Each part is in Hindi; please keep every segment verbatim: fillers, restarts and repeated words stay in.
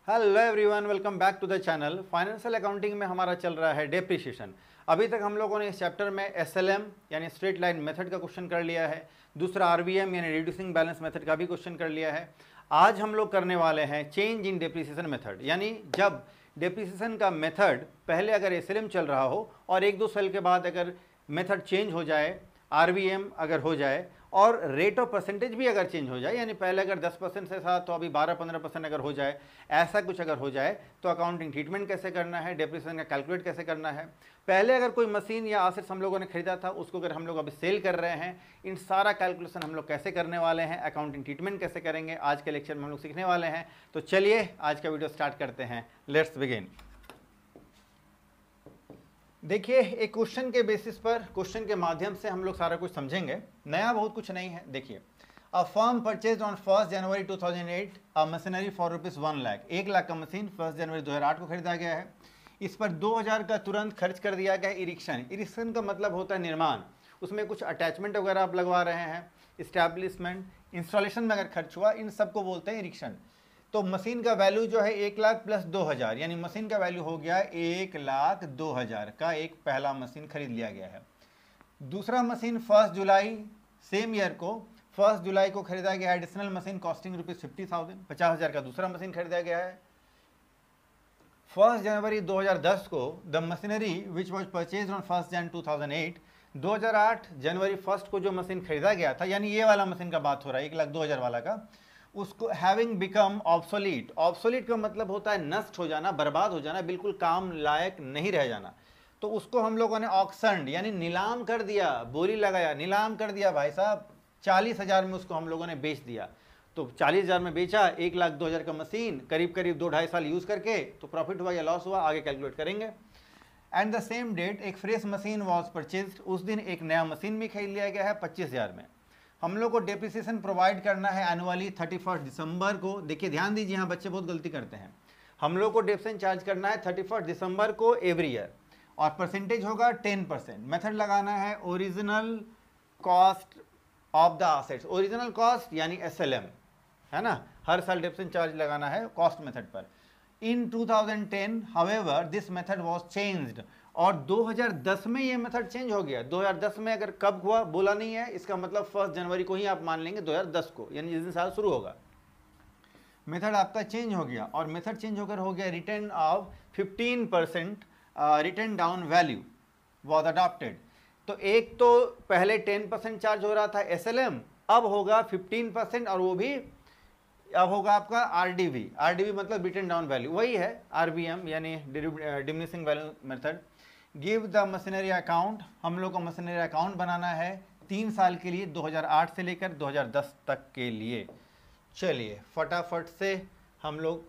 Hello everyone, welcome back to the channel. Financial accounting में हमारा चल रहा है डेप्रिसिएशन। अभी तक हम लोगों ने इस चैप्टर में एसएलएम यानी स्ट्रेट लाइन मेथड का क्वेश्चन कर लिया है, दूसरा आरबीएम यानी रिड्यूसिंग बैलेंस मेथड का भी क्वेश्चन कर लिया है। आज हम लोग करने वाले हैं चेंज इन डेप्रिसिएशन मेथड, यानी जब डेप्रिसिएशन का मेथड पहले अगर एसएलएम चल रहा हो और एक दो साल के बाद अगर मेथड चेंज हो जाए, आरबीएम अगर हो जाए और रेट ऑफ परसेंटेज भी अगर चेंज हो जाए, यानी पहले अगर दस परसेंट से था तो अभी बारह पंद्रह परसेंट अगर हो जाए, ऐसा कुछ अगर हो जाए तो अकाउंटिंग ट्रीटमेंट कैसे करना है, डेप्रिसिएशन का कैलकुलेट कैसे करना है। पहले अगर कोई मशीन या एसेट्स हम लोगों ने खरीदा था, उसको अगर हम लोग अभी सेल कर रहे हैं, इन सारा कैलकुलेशन हम लोग कैसे करने वाले हैं, अकाउंटिंग ट्रीटमेंट कैसे करेंगे, आज के लेक्चर में हम लोग सीखने वाले हैं। तो चलिए आज का वीडियो स्टार्ट करते हैं। Let's begin. देखिए, एक क्वेश्चन के बेसिस पर, क्वेश्चन के माध्यम से हम लोग सारा कुछ समझेंगे। नया बहुत कुछ नहीं है। देखिए, a firm purchase on first January two thousand eight a machinery for rupees one lakh एक लाख का मशीन फर्स्ट जनवरी दो हज़ार आठ को खरीदा गया है। इस पर दो हज़ार का तुरंत खर्च कर दिया गया है। इरिक्शन इरिक्शन का मतलब होता है निर्माण, उसमें कुछ अटैचमेंट वगैरह आप लगवा रहे हैं, इस्टेब्लिशमेंट, इंस्टॉलेशन में अगर खर्च हुआ, इन सबको बोलते हैं इरिक्शन। तो मशीन का वैल्यू जो है एक लाख प्लस दो हज़ार, यानी मशीन का वैल्यू हो गया एक लाख दो हज़ार का एक पहला मशीन खरीद लिया गया है। दूसरा machine first July same year को फर्स्ट जुलाई को खरीदा गया है। Additional machine costing rupees fifty thousand पचास हज़ार का दूसरा मशीन खरीदा गया है। फर्स्ट जनवरी दो हज़ार दस को the machinery which was purchase on first Jan two thousand eight दो हज़ार आठ जनवरी फर्स्ट को जो मशीन खरीदा गया था, यानी ये वाला मशीन का बात हो रहा है, एक लाख दो हज़ार वाला का, उसको हैविंग बिकम ऑब्सोलीट। ऑब्सोलीट का मतलब होता है नष्ट हो जाना, बर्बाद हो जाना, बिल्कुल काम लायक नहीं रह जाना। तो उसको हम लोगों ने ऑक्शन यानी नीलाम कर दिया, बोली लगाया, नीलाम कर दिया भाई साहब, चालीस हज़ार में उसको हम लोगों ने बेच दिया। तो चालीस हज़ार में बेचा, एक लाख दो हज़ार का मशीन, करीब करीब दो ढाई साल यूज़ करके, तो प्रॉफिट हुआ या लॉस हुआ आगे कैलकुलेट करेंगे। एंड द सेम डेट एक फ्रेश मशीन वॉज परचेज, उस दिन एक नया मशीन भी खरीद लिया गया है पच्चीस हज़ार में। हम लोग को डेप्रिसिएशन प्रोवाइड करना है एनुअली थर्टी फर्स्ट दिसंबर को। देखिए ध्यान दीजिए, यहाँ बच्चे बहुत गलती करते हैं। हम लोग को डेप्रिसिएशन चार्ज करना है थर्टी फर्स्ट दिसंबर को एवरी ईयर, और परसेंटेज होगा टेन परसेंट। मेथड लगाना है original cost of the assets, original cost यानी एस एल एम, है ना। हर साल डेप्रिसिएशन चार्ज लगाना है कॉस्ट मेथड पर। In two thousand ten however this method was changed, और दो हज़ार दस में ये मेथड चेंज हो गया। दो हज़ार दस में अगर कब हुआ बोला नहीं है, इसका मतलब फर्स्ट जनवरी को ही आप मान लेंगे दो हज़ार दस को, यानी जिस दिन साल शुरू होगा। मेथड आपका चेंज हो गया, और मेथड चेंज होकर हो गया written off fifteen percent written down value was adopted. तो एक तो पहले टेन परसेंट चार्ज हो रहा था एस एल एम, अब होगा फिफ्टीन परसेंट, और वो भी अब होगा आपका आरडीवी। आरडीवी मतलब रिटर्न डाउन वैल्यू, वही है आरबीएम यानी diminishing value method. Give the machinery account, हम लोग को मशीनरी अकाउंट बनाना है तीन साल के लिए, दो हज़ार आठ से लेकर दो हज़ार दस तक के लिए। चलिए फटाफट से हम लोग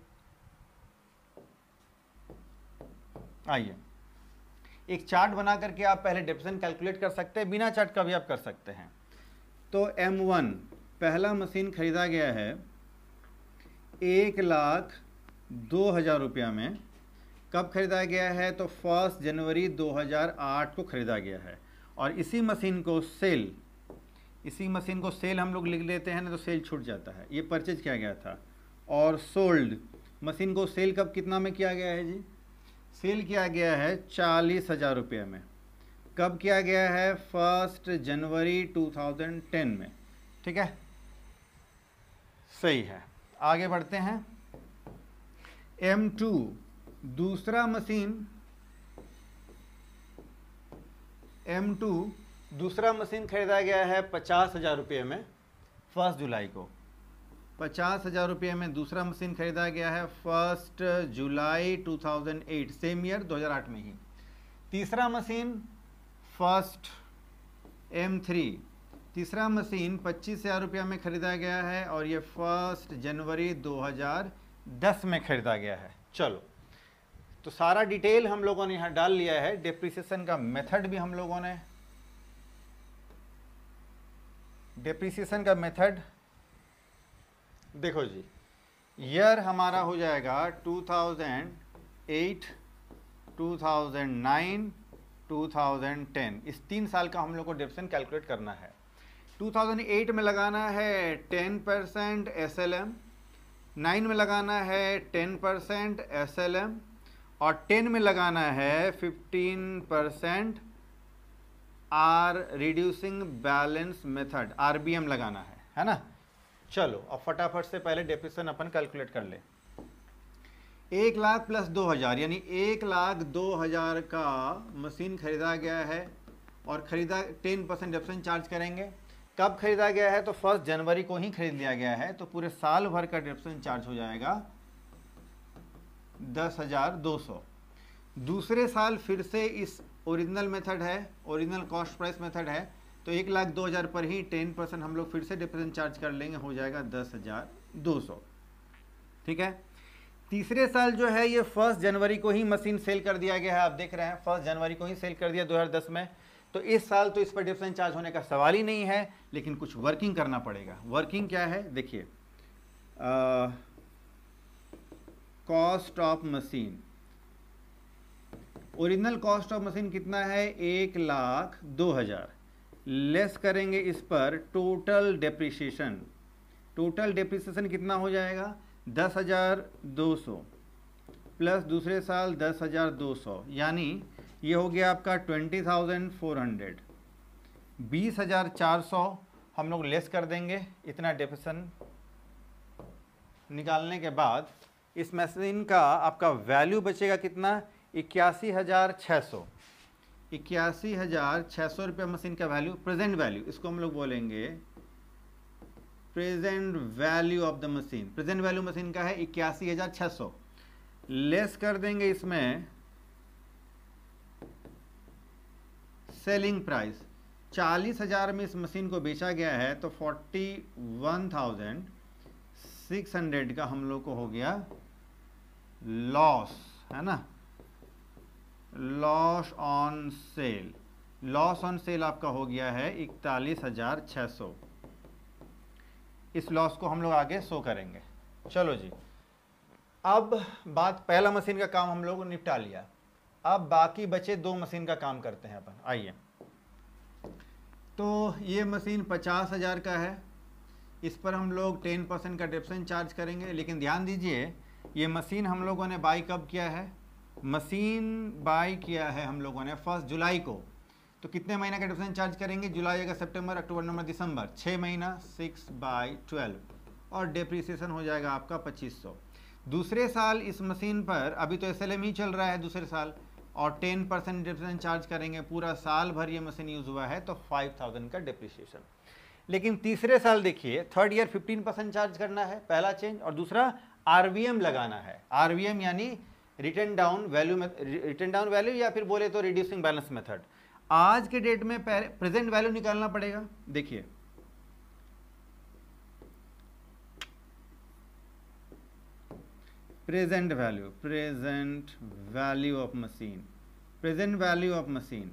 आइए, एक चार्ट बना करके आप पहले डेप्रिसिएशन कैलकुलेट कर सकते हैं, बिना चार्ट का भी आप कर सकते हैं। तो एम वन पहला मशीन खरीदा गया है एक लाख दो हज़ार रुपया में। कब खरीदा गया है? तो फर्स्ट जनवरी दो हज़ार आठ को खरीदा गया है। और इसी मशीन को सेल, इसी मशीन को सेल हम लोग लिख लेते हैं ना, तो सेल छूट जाता है। ये परचेज किया गया था। और सोल्ड, मशीन को सेल कब कितना में किया गया है जी? सेल किया गया है चालीस हज़ार रुपये में। कब किया गया है? First January two thousand ten में। ठीक है, सही है। आगे बढ़ते हैं। एम टू दूसरा मशीन, एम टू दूसरा मशीन खरीदा गया है पचास हज़ार रुपये में फर्स्ट जुलाई को। पचास हज़ार रुपये में दूसरा मशीन खरीदा गया है first July two thousand eight, same year दो हज़ार आठ में ही। तीसरा मशीन फर्स्ट एम थ्री, तीसरा मशीन पच्चीस हज़ार रुपये में खरीदा गया है, और ये फर्स्ट जनवरी दो हज़ार दस में खरीदा गया है। चलो, तो सारा डिटेल हम लोगों ने यहाँ डाल लिया है। डेप्रिसिएशन का मेथड भी हम लोगों ने, डेप्रिसिएशन का मेथड देखो जी, ईयर हमारा हो जाएगा two thousand eight, two thousand nine, two thousand ten. इस तीन साल का हम लोग को डेप्रिसिएशन कैलकुलेट करना है। टू थाउजेंड एट में लगाना है ten percent S L M, nine में लगाना है ten percent S L M और टेन में लगाना है fifteen percent or reducing balance method, R B M लगाना है, है ना। चलो अब फटाफट से पहले डेप्रिसिएशन अपन कैलकुलेट कर ले। एक लाख प्लस दो हज़ार यानी एक लाख दो हज़ार का मशीन खरीदा गया है और खरीदा टेन परसेंट डेप्रिसिएशन चार्ज करेंगे। कब खरीदा गया है? तो फर्स्ट जनवरी को ही खरीद लिया गया है, तो पूरे साल भर का डेप्रिसिएशन चार्ज हो जाएगा दस हज़ार दो सौ। दूसरे साल फिर से इस ओरिजिनल मेथड है, ओरिजिनल कॉस्ट प्राइस मेथड है, तो एक लाख दो हज़ार पर ही टेन परसेंट हम लोग फिर से डेप्रिसिएशन चार्ज कर लेंगे, हो जाएगा दस हज़ार दो सौ। ठीक है। तीसरे साल जो है ये फर्स्ट जनवरी को ही मशीन सेल कर दिया गया है, आप देख रहे हैं फर्स्ट जनवरी को ही सेल कर दिया दो हज़ार दस में, तो इस साल तो इस पर डेप्रिसिएशन चार्ज होने का सवाल ही नहीं है, लेकिन कुछ वर्किंग करना पड़ेगा। वर्किंग क्या है? देखिए, cost of machine, original cost of machine कितना है? एक लाख दो हज़ार, लेस करेंगे इस पर टोटल डेप्रिसिएशन, टोटल डेप्रिसिएशन कितना हो जाएगा? दस हज़ार दो सौ प्लस दूसरे साल दस हज़ार दो सौ, यानी ये हो गया आपका ट्वेंटी थाउजेंड फोर हंड्रेड। बीस हज़ार चार सौ हम लोग लेस कर देंगे, इतना डेप्रिसिएशन निकालने के बाद इस मशीन का आपका वैल्यू बचेगा कितना? इक्यासी हज़ार छः सौ, इक्यासी हज़ार छः सौ रुपये मशीन का वैल्यू, प्रेजेंट वैल्यू, इसको हम लोग बोलेंगे present value of the machine. Present value machine का है इक्यासी हज़ार छः सौ, लेस कर देंगे इसमें सेलिंग प्राइस, चालीस हज़ार में इस मशीन को बेचा गया है, तो forty one thousand six hundred का हम लोग को हो गया लॉस, है ना, loss on sale. Loss on sale आपका हो गया है इकतालीस हज़ार छः सौ। इस लॉस को हम लोग आगे शो करेंगे। चलो जी, अब बात, पहला मशीन का काम हम लोग ने निपटा लिया, अब बाकी बचे दो मशीन का काम करते हैं अपन। आइए, तो ये मशीन पचास हज़ार का है, इस पर हम लोग टेन परसेंट का डेप्रिसिएशन चार्ज करेंगे। लेकिन ध्यान दीजिए, ये मशीन हम लोगों ने बाई कब किया है? मशीन बाई किया है हम लोगों ने फर्स्ट जुलाई को, तो कितने महीने का डेप्रिसिएशन चार्ज करेंगे? जुलाई, अगस्त, सितंबर, अक्टूबर, नवंबर, दिसंबर, छः महीना, सिक्स बाई ट्वेल्व, और डेप्रिसिएशन हो जाएगा आपका पच्चीस सौ। दूसरे साल इस मशीन पर, अभी तो एस एल एम ही चल रहा है दूसरे साल, और टेन परसेंट डेप्रिसिएशन चार्ज करेंगे, पूरा साल भर ये मशीन यूज़ हुआ है, तो फाइव थाउजेंड का डेप्रिसिएशन। लेकिन तीसरे साल देखिए, third year fifteen percent charge करना है, पहला चेंज, और दूसरा आर वी एम लगाना है। आर वी एम यानी written down value, written down value, या फिर बोले तो रिड्यूसिंग बैलेंस मेथड। आज के डेट में प्रेजेंट वैल्यू निकालना पड़ेगा। देखिए, present value, present value of machine, present value of machine,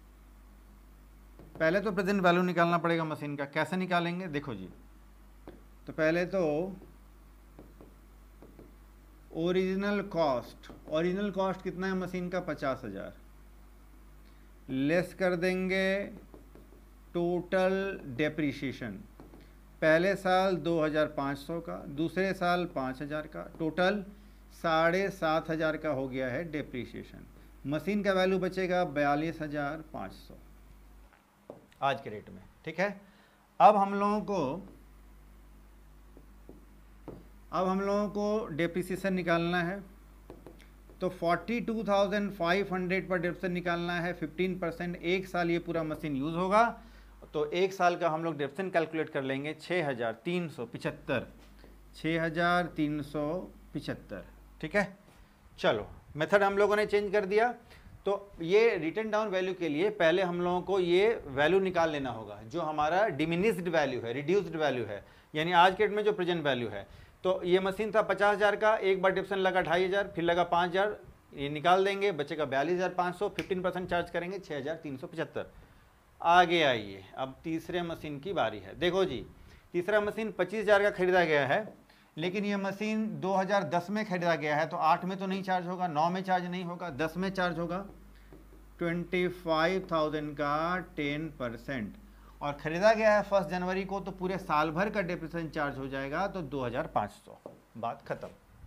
पहले तो प्रेजेंट वैल्यू निकालना पड़ेगा मशीन का। कैसे निकालेंगे? देखो जी, तो पहले तो ओरिजिनल कॉस्ट, ओरिजिनल कॉस्ट कितना है मशीन का? पचास हज़ार, लेस कर देंगे टोटल डेप्रिसिएशन, पहले साल दो हज़ार पाँच सौ का, दूसरे साल पाँच हज़ार का, टोटल साढ़े सात हज़ार का हो गया है डेप्रिसिएशन। मशीन का वैल्यू बचेगा बयालीस हज़ार पाँच सौ आज के रेट में। ठीक है। अब हम लोगों को अब हम लोगों को डेप्रिसिएशन निकालना है, तो forty two thousand five hundred पर डेप्रिसिएशन निकालना है, फिफ्टीन परसेंट। एक साल ये पूरा मशीन यूज़ होगा, तो एक साल का हम लोग डेप्रिसिएशन कैलकुलेट कर लेंगे, छः हज़ार तीन सौ पिचहत्तर, छः हज़ार तीन सौ पिचहत्तर। ठीक है। चलो, मेथड हम लोगों ने चेंज कर दिया, तो ये रिटर्न डाउन वैल्यू के लिए पहले हम लोगों को ये वैल्यू निकाल लेना होगा, जो हमारा डिमिनिश्ड वैल्यू है, रिड्यूस्ड वैल्यू है, यानी आज के डेट में जो प्रेजेंट वैल्यू है। तो ये मशीन था पचास हज़ार का, एक बार डेप्रिसिएशन लगा ढाई हज़ार, फिर लगा पाँच हज़ार, ये निकाल देंगे, बचेगा बयालीस हज़ार पाँच सौ, फिफ्टीन परसेंट चार्ज करेंगे, छः हज़ार तीन सौ पचहत्तर। आगे आइए, अब तीसरे मशीन की बारी है। देखो जी, तीसरा मशीन पच्चीस हज़ार का खरीदा गया है, लेकिन ये मशीन दो हज़ार दस में खरीदा गया है, तो आठ में तो नहीं चार्ज होगा, नौ में चार्ज नहीं होगा, दस में चार्ज होगा, ट्वेंटी फाइव थाउजेंड का टेन परसेंट, और ख़रीदा गया है फर्स्ट जनवरी को, तो पूरे साल भर का डेप्रिसिएशन चार्ज हो जाएगा, तो दो हज़ार पाँच सौ। बात खत्म।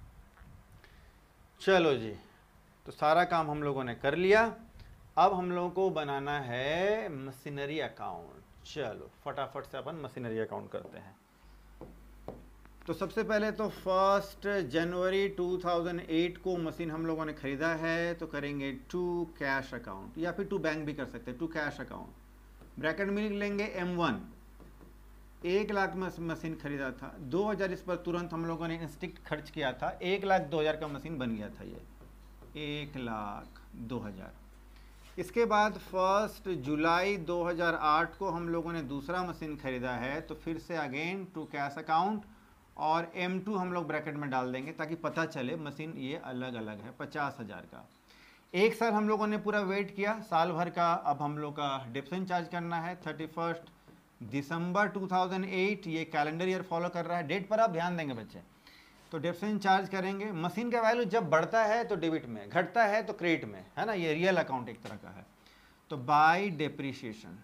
चलो जी, तो सारा काम हम लोगों ने कर लिया। अब हम लोगों को बनाना है मशीनरी अकाउंट। चलो फटाफट से अपन मशीनरी अकाउंट करते हैं। तो सबसे पहले तो first January two thousand eight को मशीन हम लोगों ने खरीदा है, तो करेंगे टू कैश अकाउंट, या फिर टू बैंक भी कर सकते हैं, टू कैश अकाउंट। ब्रैकेट में लिख लेंगे एम वन। एक लाख में मशीन खरीदा था, दो हज़ार इस पर तुरंत हम लोगों ने इंस्टिंक्ट खर्च किया था, एक लाख दो हज़ार का मशीन बन गया था ये, एक लाख दो हज़ार। इसके बाद फर्स्ट जुलाई दो हज़ार आठ को हम लोगों ने दूसरा मशीन खरीदा है, तो फिर से अगेन टू कैश अकाउंट और एम टू हम लोग ब्रैकेट में डाल देंगे ताकि पता चले मशीन ये अलग अलग है, पचास हज़ार का। एक साल हम लोगों ने पूरा वेट किया, साल भर का अब हम लोग का डिप्सन चार्ज करना है। Thirty first December two thousand eight, ये कैलेंडर ईयर फॉलो कर रहा है, डेट पर आप ध्यान देंगे बच्चे। तो डिप्सन चार्ज करेंगे। मशीन का वैल्यू जब बढ़ता है तो डेबिट में, घटता है तो क्रेडिट में, है ना, ये रियल अकाउंट एक तरह का है। तो by depreciation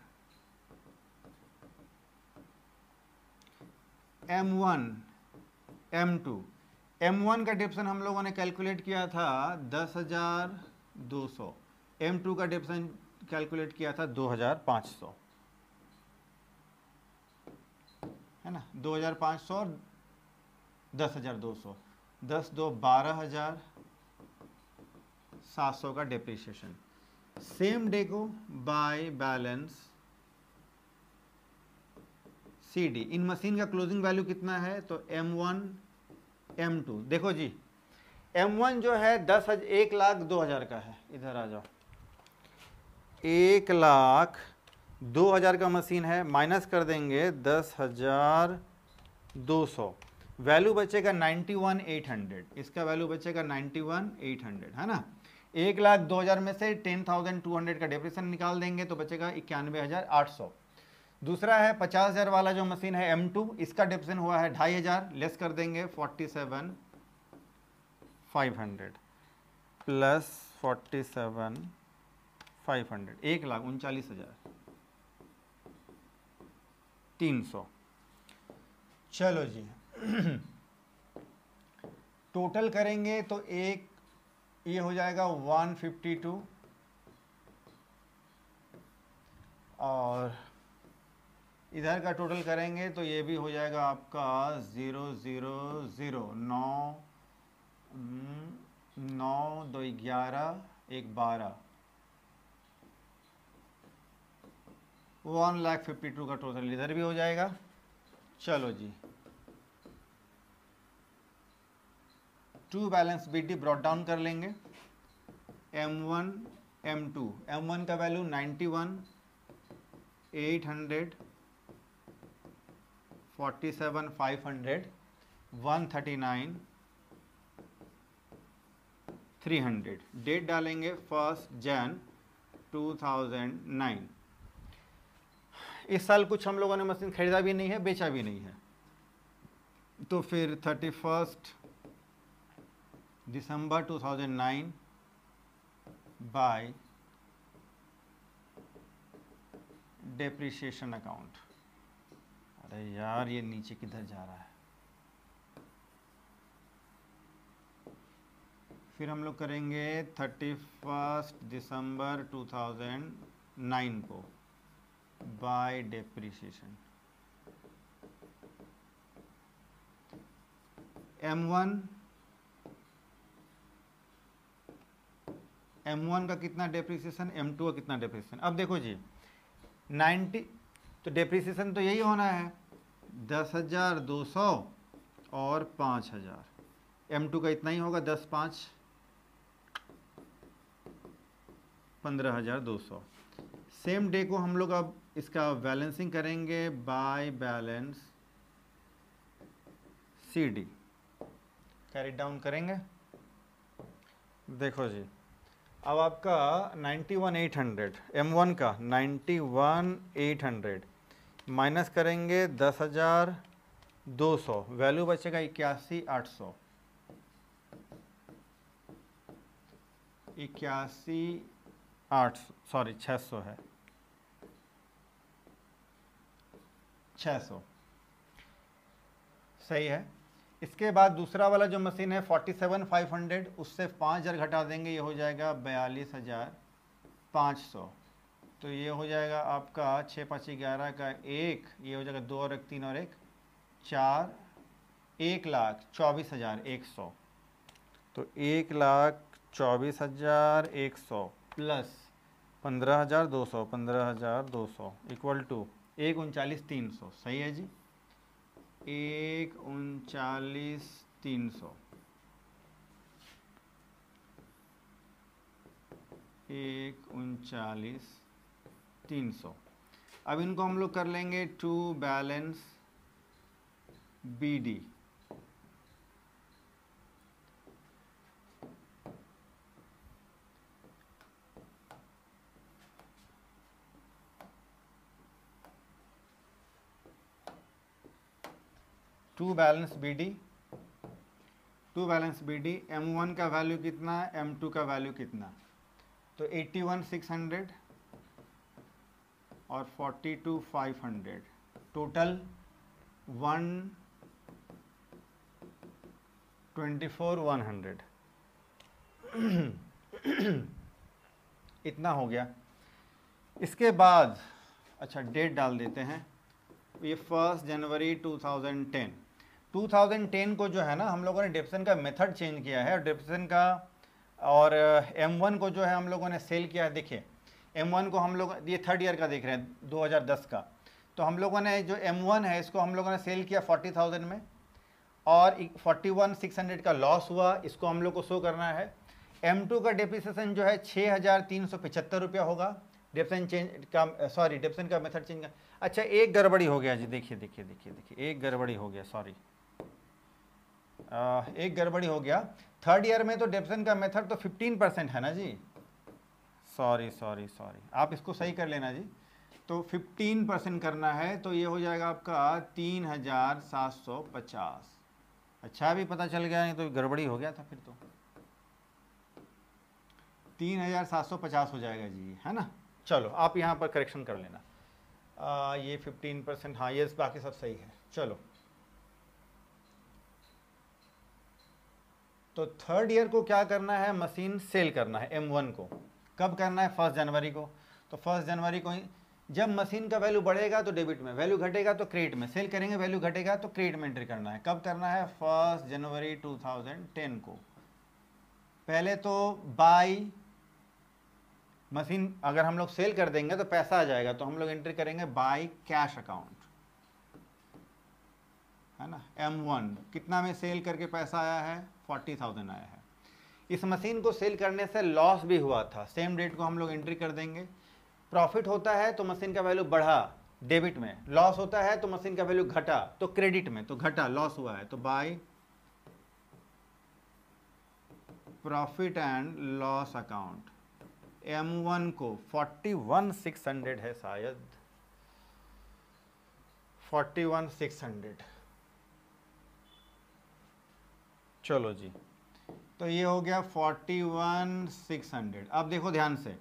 M one M two. M one का डिप्सन हम लोगों ने कैलकुलेट किया था दस हज़ार दो सौ, एम टू का डिप्सन कैलकुलेट किया था दो हज़ार पाँच सौ, है ना, दो हज़ार पाँच सौ और दस हज़ार दो सौ, दस दो बारह हज़ार सात सौ का डेप्रिसिएशन। सेम डे को बाय बैलेंस सी डी। इन मशीन का क्लोजिंग वैल्यू कितना है, तो एम वन एम टू। देखो जी, एम वन जो है दस हजार एक लाख दो हज़ार का है, इधर आ जाओ, एक लाख दो हज़ार का मशीन है, माइनस कर देंगे दस हज़ार दो सौ, वैल्यू बचेगा नाइन्टी वन एट हंड्रेड, इसका वैल्यू बचेगा नाइन्टी वन एट हंड्रेड, है ना। एक लाख दो हज़ार में से टेन थाउजेंड टू हंड्रेड का डेप्रिसिएशन निकाल देंगे तो बचेगा इक्यानवे हज़ार आठ सौ। दूसरा है पचास हज़ार वाला जो मशीन है एम टू, इसका डेप्रिसिएशन हुआ है ढाई हज़ार, लेस कर देंगे forty seven five hundred plus forty seven five hundred, एक लाख उनचालीस हज़ार तीन सौ। चलो जी टोटल करेंगे तो एक ये हो जाएगा वन फिफ्टी टू, और इधर का टोटल करेंगे तो ये भी हो जाएगा आपका ज़ीरो ज़ीरो ज़ीरो, नौ नौ दो ग्यारह एक बारह, वन लाख फिफ्टी टू का टोटल इधर भी हो जाएगा। चलो जी, to balance B D brought down कर लेंगे, M one M two, M one का value ninety one eight hundred, forty seven five hundred, one thirty nine three hundred. Date डालेंगे first Jan two thousand nine. इस साल कुछ हम लोगों ने मशीन खरीदा भी नहीं है, बेचा भी नहीं है, तो फिर thirty first December two thousand nine by depreciation account. अरे यार ये नीचे किधर जा रहा है। फिर हम लोग करेंगे thirty first December two thousand nine को by depreciation. M one M one का कितना डेप्रिसिएशन, एम टू का कितना डेप्रिसिएशन। अब देखो जी नाइन्टी, तो डेप्रिसिएशन तो यही होना है दस हज़ार दो सौ और पाँच हज़ार, एम टू का इतना ही होगा, दस पाँच पंद्रह हज़ार दो सौ। सेम डे को हम लोग अब इसका बैलेंसिंग करेंगे by balance C D, carry down करेंगे। देखो जी अब आपका ninety one eight hundred, M one का ninety one eight hundred minus करेंगे दस हज़ार दो सौ, वैल्यू बचेगा इक्यासी आठ सौ, इक्यासी आठ सॉरी छः सौ है, छः सौ सही है। इसके बाद दूसरा वाला जो मशीन है फोर्टी सेवन फाइव हंड्रेड, उससे पाँच हज़ार घटा देंगे, ये हो जाएगा बयालीस हज़ार पाँच सौ। तो ये हो जाएगा आपका छः पाँच ग्यारह का एक, ये हो जाएगा दो और एक तीन और एक चार, एक लाख चौबीस हज़ार एक सौ। तो एक लाख चौबीस हज़ार एक सौ प्लस पंद्रह हज़ार दो सौ, पंद्रह हज़ार दो सौ इक्वल टू एक उनचालीस तीन सौ। सही है जी, एक उनचालीस तीन सौ, एक उनचालीस तीन सौ। अब इनको हम लोग कर लेंगे to balance B D. To balance B D, to balance B D, M one का वैल्यू कितना, एम टू का वैल्यू कितना, तो एट्टी वन सिक्स हंड्रेड और forty two five hundred, total one twenty four one hundred इतना हो गया। इसके बाद अच्छा डेट डाल देते हैं, ये first January two thousand ten. Two thousand ten को जो है ना हम लोगों ने डिप्शन का मेथड चेंज किया है, और डिप्शन का और एम वन को जो है हम लोगों ने सेल किया है। देखिए एम वन को हम लोग, ये थर्ड ईयर का देख रहे हैं दो हज़ार दस का, तो हम लोगों ने जो एम वन है इसको हम लोगों ने सेल किया फोर्टी थाउजेंड में, और फोर्टी वन सिक्स हंड्रेड का लॉस हुआ, इसको हम लोग को शो करना है। एम टू का डेप्रिसिएशन जो है छः हज़ार तीन सौ पचहत्तर रुपया होगा, डिप्शन चेंज का, सॉरी डिप्शन का मेथड चेंज का। अच्छा एक गड़बड़ी हो गया जी, देखिए देखिए देखिए देखिए एक गड़बड़ी हो गया, सॉरी एक गड़बड़ी हो गया। थर्ड ईयर में तो डिप्शन का मेथड तो फिफ्टीन परसेंट है ना जी, सॉरी सॉरी सॉरी आप इसको सही कर लेना जी। तो फिफ्टीन परसेंट करना है, तो ये हो जाएगा आपका तीन हज़ार सात सौ पचास। अच्छा अभी पता चल गया, नहीं तो गड़बड़ी हो गया था फिर तो। तीन हज़ार सात सौ पचास हो जाएगा जी, है ना। चलो आप यहाँ पर करेक्शन कर लेना। आ, ये फिफ्टीन परसेंट, हाँ ये बाकी सब सही है। चलो तो थर्ड ईयर को क्या करना है, मशीन सेल करना है एम वन को। कब करना है, फर्स्ट जनवरी को। तो फर्स्ट जनवरी को ही, जब मशीन का वैल्यू बढ़ेगा तो डेबिट में, वैल्यू घटेगा तो क्रेडिट में, सेल करेंगे वैल्यू घटेगा तो क्रेडिट में एंट्री करना है। कब करना है, first January two thousand ten को। पहले तो बाई मशीन अगर हम लोग सेल कर देंगे तो पैसा आ जाएगा, तो हम लोग एंट्री करेंगे बाई कैश अकाउंट, है ना। एम वन कितना में सेल करके पैसा आया है, फोर्टी थाउजेंड आया है। इस मशीन को सेल करने से लॉस भी हुआ था, सेम डेट को हम लोग एंट्री कर देंगे। प्रॉफिट होता है तो मशीन का वैल्यू बढ़ा डेबिट में, लॉस होता है तो मशीन का वैल्यू घटा तो क्रेडिट में, तो घटा लॉस हुआ है तो by profit and loss account. M one को फोर्टी वन सिक्स हंड्रेड है शायद, फोर्टी वन सिक्स हंड्रेड। चलो जी, तो ये हो गया फोर्टी वन सिक्स हंड्रेड। अब देखो ध्यान से,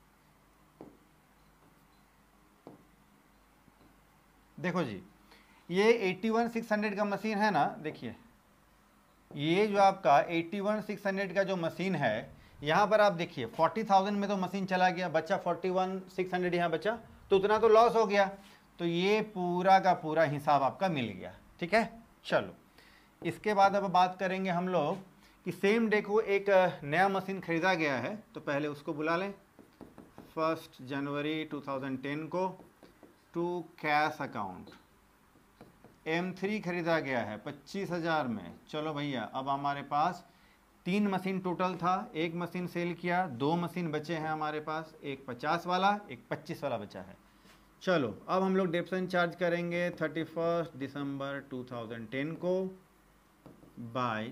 देखो जी ये एट्टी वन सिक्स हंड्रेड का मशीन है ना, देखिए ये जो आपका एट्टी वन सिक्स हंड्रेड का जो मशीन है, यहाँ पर आप देखिए फोर्टी थाउजेंड में तो मशीन चला गया, बच्चा फोर्टी वन सिक्स हंड्रेड यहाँ बचा, तो उतना तो लॉस हो गया। तो ये पूरा का पूरा हिसाब आपका मिल गया, ठीक है। चलो इसके बाद अब बात करेंगे हम लोग कि सेम डे को एक नया मशीन खरीदा गया है, तो पहले उसको बुला लें। First January two thousand ten को to cash account M three खरीदा गया है पच्चीस हज़ार में। चलो भैया अब हमारे पास तीन मशीन टोटल था, एक मशीन सेल किया, दो मशीन बचे हैं हमारे पास, एक पचास वाला एक पच्चीस वाला बचा है। चलो अब हम लोग डिप्शन चार्ज करेंगे thirty first December two thousand ten को by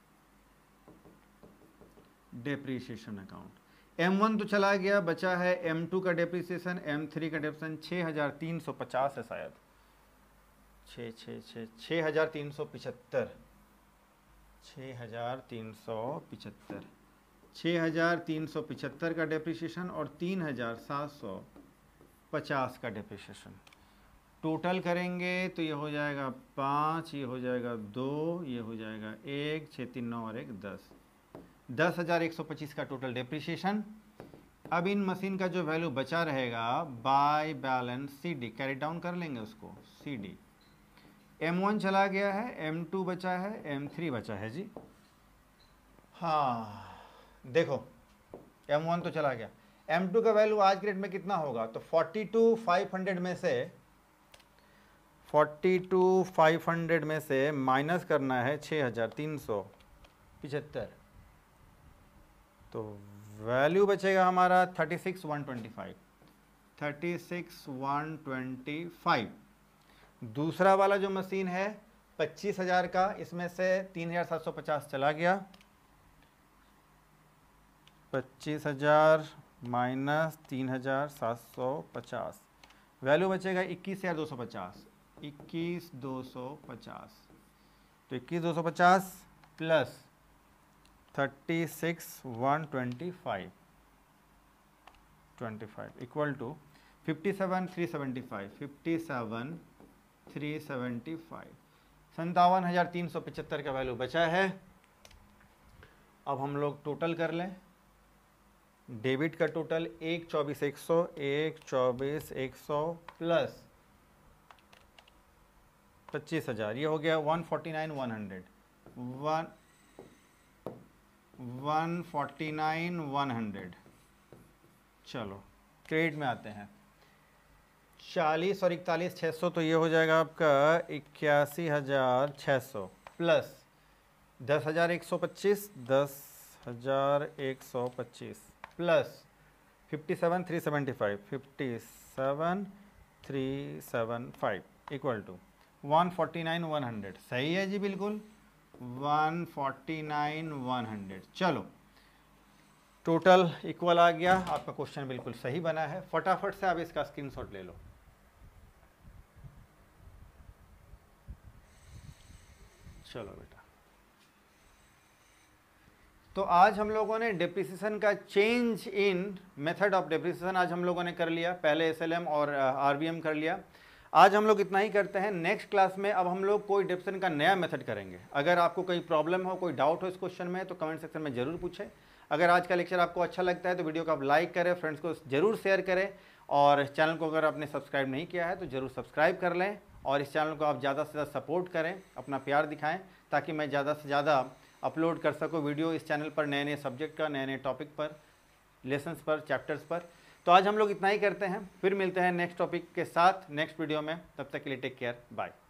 depreciation account. M one तो चला गया, बचा है एम टू का डेप्रीशिएशन, एम थ्री का डेप्रीशिएशन छः हज़ार तीन सौ पचास है शायद, छः छः छः छः हज़ार तीन सौ पिछहत्तर, छः हज़ार तीन सौ पिछहत्तर, छः हज़ार तीन सौ पिछहत्तर का डेप्रीशिएशन और तीन हज़ार सात सौ पचास का डेप्रीशिएशन। टोटल करेंगे तो ये हो जाएगा पाँच, ये हो जाएगा दो, ये हो जाएगा एक, छः तीन नौ और एक दस, दस हज़ार एक सौ पच्चीस का टोटल डेप्रिसिएशन। अब इन मशीन का जो वैल्यू बचा रहेगा by balance C D, carry down कर लेंगे उसको, सी डी। एम वन चला गया है, एम टू बचा है, एम थ्री बचा है जी। हाँ देखो एम वन तो चला गया, एम टू का वैल्यू आज के रेट में कितना होगा, तो फोर्टी टू फाइव हंड्रेड में से फोर्टी टू फाइव हंड्रेड में से माइनस करना है छः हज़ार तीन सौ पिछहत्तर, तो वैल्यू बचेगा हमारा thirty six one twenty five, thirty six one twenty five. दूसरा वाला जो मशीन है पच्चीस हज़ार का, इसमें से तीन हज़ार सात सौ पचास चला गया, पच्चीस हज़ार माइनस तीन हज़ार सात सौ पचास, वैल्यू बचेगा इक्कीस हज़ार दो सौ पचास, इक्कीस दो सौ पचास। तो इक्कीस दो सौ पचास plus thirty six one twenty five, twenty five equal to fifty seven three seventy five, fifty seven three seventy five, संतावन हज़ार तीन सौ पचहत्तर का वैल्यू बचा है। अब हम लोग टोटल कर लें, डेबिट का टोटल एक चौबीस एक सौ, एक चौबीस एक सौ प्लस पच्चीस हज़ार, ये हो गया one forty nine one hundred, one one forty nine one hundred. चलो क्रेडिट में आते हैं, चालीस और इकतालीस छः सौ, तो ये हो जाएगा आपका इक्यासी हज़ार छः सौ प्लस दस हज़ार एक सौ पच्चीस, दस हज़ार एक सौ पच्चीस plus fifty seven three seventy five, fifty seven three seven five equal to one forty nine one hundred. सही है जी बिल्कुल, one forty nine one hundred. चलो टोटल इक्वल आ गया, आपका क्वेश्चन बिल्कुल सही बना है। फटाफट से आप इसका स्क्रीनशॉट ले लो। चलो बेटा, तो आज हम लोगों ने डेप्रिसिएशन का change in method of depreciation आज हम लोगों ने कर लिया, पहले एसएलएम और आरवीएम कर लिया। आज हम लोग इतना ही करते हैं। नेक्स्ट क्लास में अब हम लोग कोई डेप्रिसिएशन का नया मेथड करेंगे। अगर आपको कोई प्रॉब्लम हो, कोई डाउट हो इस क्वेश्चन में, तो कमेंट सेक्शन में जरूर पूछें। अगर आज का लेक्चर आपको अच्छा लगता है तो वीडियो को आप लाइक करें, फ्रेंड्स को जरूर शेयर करें, और चैनल को अगर आपने सब्सक्राइब नहीं किया है तो जरूर सब्सक्राइब कर लें, और इस चैनल को आप ज़्यादा से ज़्यादा सपोर्ट करें, अपना प्यार दिखाएं, ताकि मैं ज़्यादा से ज़्यादा अपलोड कर सकूँ वीडियो इस चैनल पर, नए नए सब्जेक्ट का, नए नए टॉपिक पर, लेसन्स पर, चैप्टर्स पर। तो आज हम लोग इतना ही करते हैं, फिर मिलते हैं नेक्स्ट टॉपिक के साथ नेक्स्ट वीडियो में। तब तक के लिए टेक केयर, बाय।